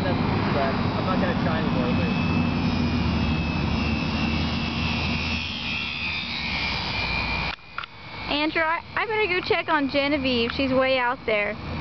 enough juice left. I'm not going to try anymore. Andrew, I better go check on Genevieve. She's way out there.